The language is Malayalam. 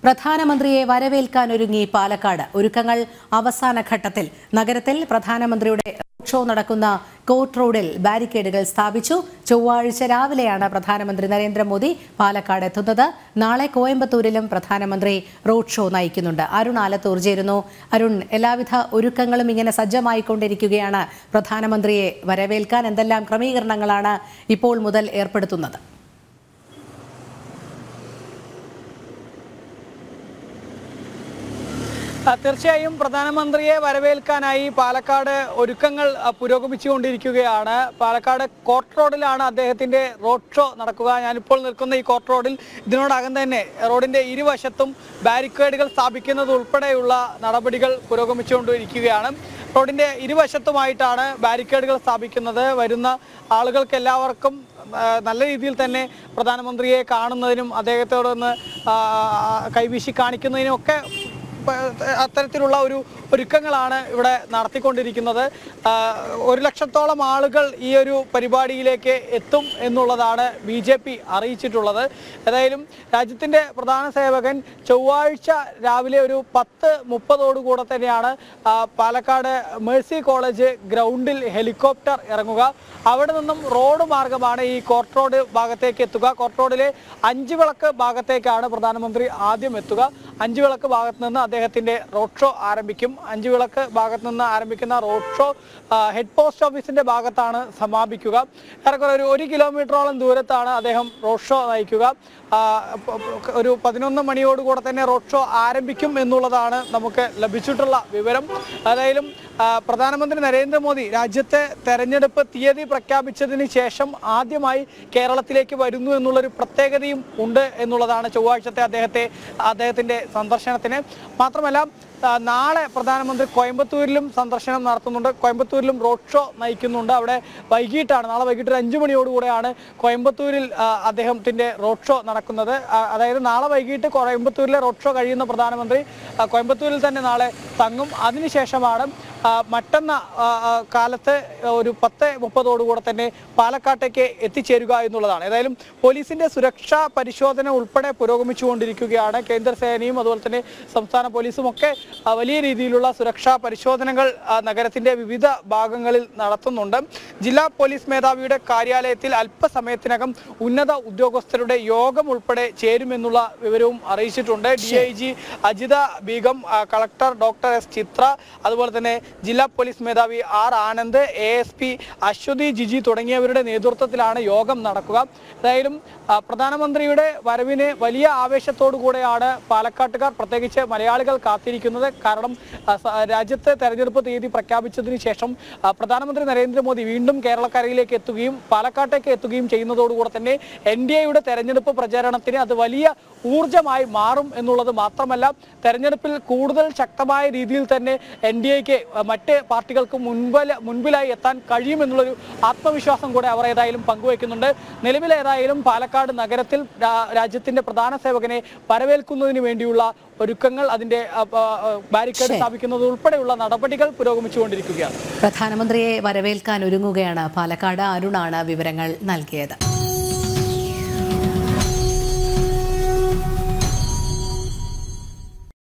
പ്രധാനമന്ത്രിയെ വരവേൽക്കാനൊരുങ്ങി പാലക്കാട്. ഒരുക്കങ്ങൾ അവസാന ഘട്ടത്തിൽ. നഗരത്തിൽ പ്രധാനമന്ത്രിയുടെ റോഡ് ഷോ നടക്കുന്ന കോർട്ട് റോഡിൽ ബാരിക്കേഡുകൾ സ്ഥാപിച്ചു. ചൊവ്വാഴ്ച രാവിലെയാണ് പ്രധാനമന്ത്രി നരേന്ദ്രമോദി പാലക്കാട് എത്തുന്നത്. നാളെ കോയമ്പത്തൂരിലും പ്രധാനമന്ത്രി റോഡ് ഷോ നയിക്കുന്നുണ്ട്. അരുൺ ആലത്തൂർ ചേരുന്നു. അരുൺ, എല്ലാവിധ ഒരുക്കങ്ങളും ഇങ്ങനെ സജ്ജമായിക്കൊണ്ടിരിക്കുകയാണ്. പ്രധാനമന്ത്രിയെ വരവേൽക്കാൻ എന്തെല്ലാം ക്രമീകരണങ്ങളാണ് ഇപ്പോൾ മുതൽ ഏർപ്പെടുത്തുന്നത്? തീർച്ചയായും പ്രധാനമന്ത്രിയെ വരവേൽക്കാനായി പാലക്കാട് ഒരുക്കങ്ങൾ പുരോഗമിച്ചുകൊണ്ടിരിക്കുകയാണ്. പാലക്കാട് കോർട്ട് റോഡിലാണ് അദ്ദേഹത്തിന്റെ റോഡ് ഷോ നടക്കുക. ഞാനിപ്പോൾ നിൽക്കുന്ന ഈ കോർട്ട് റോഡിൽ ഇതിനോടകം തന്നെ റോഡിന്റെ ഇരുവശത്തും ബാരിക്കേഡുകൾ സ്ഥാപിക്കുന്നത് ഉൾപ്പെടെയുള്ള നടപടികൾ പുരോഗമിച്ചുകൊണ്ടിരിക്കുകയാണ്. റോഡിന്റെ ഇരുവശത്തുമായിട്ടാണ് ബാരിക്കേഡുകൾ സ്ഥാപിക്കുന്നത്. വരുന്ന ആളുകൾക്ക് എല്ലാവർക്കും നല്ല രീതിയിൽ തന്നെ പ്രധാനമന്ത്രിയെ കാണുന്നതിനും അദ്ദേഹത്തോടൊന്ന് കൈവീശി കാണിക്കുന്നതിനും ഒക്കെ അത്തരത്തിലുള്ള ഒരുക്കങ്ങളാണ് ഇവിടെ നടത്തിക്കൊണ്ടിരിക്കുന്നത്. 1 ലക്ഷത്തോളം ആളുകൾ ഈ ഒരു പരിപാടിയിലേക്ക് എത്തും എന്നുള്ളതാണ് BJP അറിയിച്ചിട്ടുള്ളത്. ഏതായാലും രാജ്യത്തിൻ്റെ പ്രധാന സേവകൻ ചൊവ്വാഴ്ച രാവിലെ ഒരു 10:30 തന്നെയാണ് പാലക്കാട് മേഴ്സി കോളേജ് ഗ്രൗണ്ടിൽ ഹെലികോപ്റ്റർ ഇറങ്ങുക. അവിടെ നിന്നും റോഡ് മാർഗമാണ് ഈ കോർട്ട് റോഡ് ഭാഗത്തേക്ക് എത്തുക. കോർട്ട് റോഡിലെ 5 വിളക്ക് ഭാഗത്തേക്കാണ് പ്രധാനമന്ത്രി ആദ്യം എത്തുക. 5 വിളക്ക് ഭാഗത്ത് നിന്ന് അദ്ദേഹത്തിൻ്റെ റോഡ് ഷോ ആരംഭിക്കും. 5 വിളക്ക് ഭാഗത്ത് നിന്ന് ആരംഭിക്കുന്ന റോഡ് ഷോ ഹെഡ് പോസ്റ്റ് ഓഫീസിൻ്റെ ഭാഗത്താണ് സമാപിക്കുക. ഏറെക്കുറെ ഒരു 1 കിലോമീറ്ററോളം ദൂരത്താണ് അദ്ദേഹം റോഡ് ഷോ നയിക്കുക. ഒരു 11 മണിയോടുകൂടെ തന്നെ റോഡ് ഷോ ആരംഭിക്കും എന്നുള്ളതാണ് നമുക്ക് ലഭിച്ചിട്ടുള്ള വിവരം. ഏതായാലും പ്രധാനമന്ത്രി നരേന്ദ്രമോദി രാജ്യത്തെ തെരഞ്ഞെടുപ്പ് തീയതി പ്രഖ്യാപിച്ചതിന് ശേഷം ആദ്യമായി കേരളത്തിലേക്ക് വരുന്നു എന്നുള്ളൊരു പ്രത്യേകതയും ഉണ്ട് എന്നുള്ളതാണ് ചൊവ്വാഴ്ചത്തെ അദ്ദേഹത്തിൻ്റെ സന്ദർശനത്തിന്. മാത്രമല്ല നാളെ പ്രധാനമന്ത്രി കോയമ്പത്തൂരിലും സന്ദർശനം നടത്തുന്നുണ്ട്. കോയമ്പത്തൂരിലും റോഡ് ഷോ നയിക്കുന്നുണ്ട്. അവിടെ വൈകിട്ടാണ്, നാളെ വൈകിട്ട് 5 മണിയോടുകൂടെയാണ് കോയമ്പത്തൂരിൽ അദ്ദേഹത്തിൻ്റെ റോഡ് ഷോ നടക്കുന്നത്. അതായത് നാളെ വൈകിട്ട് കോയമ്പത്തൂരിലെ റോഡ് ഷോ കഴിയുന്ന പ്രധാനമന്ത്രി കോയമ്പത്തൂരിൽ തന്നെ നാളെ തങ്ങും. അതിനുശേഷമാണ് മറ്റന്ന കാലത്ത് ഒരു 10:30 തന്നെ പാലക്കാട്ടേക്ക് എത്തിച്ചേരുക എന്നുള്ളതാണ്. ഏതായാലും പോലീസിന്റെ സുരക്ഷാ പരിശോധന ഉൾപ്പെടെ പുരോഗമിച്ചുകൊണ്ടിരിക്കുകയാണ്. കേന്ദ്ര സേനയും അതുപോലെ തന്നെ സംസ്ഥാന പോലീസും ഒക്കെ വലിയ രീതിയിലുള്ള സുരക്ഷാ പരിശോധനകൾ നഗരത്തിന്റെ വിവിധ ഭാഗങ്ങളിൽ നടത്തുന്നുണ്ട്. ജില്ലാ പോലീസ് മേധാവിയുടെ കാര്യാലയത്തിൽ അല്പസമയത്തിനകം ഉന്നത ഉദ്യോഗസ്ഥരുടെ യോഗം ഉൾപ്പെടെ ചേരുമെന്നുള്ള വിവരവും അറിയിച്ചിട്ടുണ്ട്. DIG Ajitha Beegum, collector doctor S Chitra, അതുപോലെ തന്നെ ജില്ലാ പോലീസ് മേധാവി R ആനന്ദ്, ASP അശ്വതി ജിജി തുടങ്ങിയവരുടെ നേതൃത്വത്തിലാണ് യോഗം നടക്കുക. ഏതായാലും പ്രധാനമന്ത്രിയുടെ വരവിന് വലിയ ആവേശത്തോടു കൂടെയാണ് പാലക്കാട്ടുകാർ, പ്രത്യേകിച്ച് മലയാളികൾ കാത്തിരിക്കുന്നത്. കാരണം രാജ്യത്തെ തെരഞ്ഞെടുപ്പ് തീയതി പ്രഖ്യാപിച്ചതിന് ശേഷം പ്രധാനമന്ത്രി നരേന്ദ്രമോദി വീണ്ടും കേരളക്കരയിലേക്ക് എത്തുകയും പാലക്കാട്ടേക്ക് എത്തുകയും ചെയ്യുന്നതോടുകൂടെ തന്നെ NDAയുടെ തെരഞ്ഞെടുപ്പ് പ്രചാരണത്തിന് അത് വലിയ ഊർജമായി മാറും എന്നുള്ളത് മാത്രമല്ല, തെരഞ്ഞെടുപ്പിൽ കൂടുതൽ ശക്തമായ രീതിയിൽ തന്നെ NDAയ്ക്ക് മറ്റ് പാർട്ടികൾക്ക് മുൻപിലായി എത്താൻ കഴിയുമെന്നുള്ളൊരു ആത്മവിശ്വാസം കൂടെ അവർ ഏതായാലും പങ്കുവയ്ക്കുന്നുണ്ട്. നിലവിലേതായാലും പാലക്കാട് നഗരത്തിൽ രാജ്യത്തിന്റെ പ്രധാന സേവകനെ വരവേൽക്കുന്നതിന് വേണ്ടിയുള്ള ഒരുക്കങ്ങൾ, അതിന്റെ ബാരിക്കേഡ് സ്ഥാപിക്കുന്നത് ഉൾപ്പെടെയുള്ള നടപടികൾ പുരോഗമിച്ചുകൊണ്ടിരിക്കുകയാണ്. പ്രധാനമന്ത്രിയെ വരവേൽക്കാൻ ഒരുങ്ങുകയാണ് പാലക്കാട്. അരുണാണ് വിവരങ്ങൾ നൽകിയത്.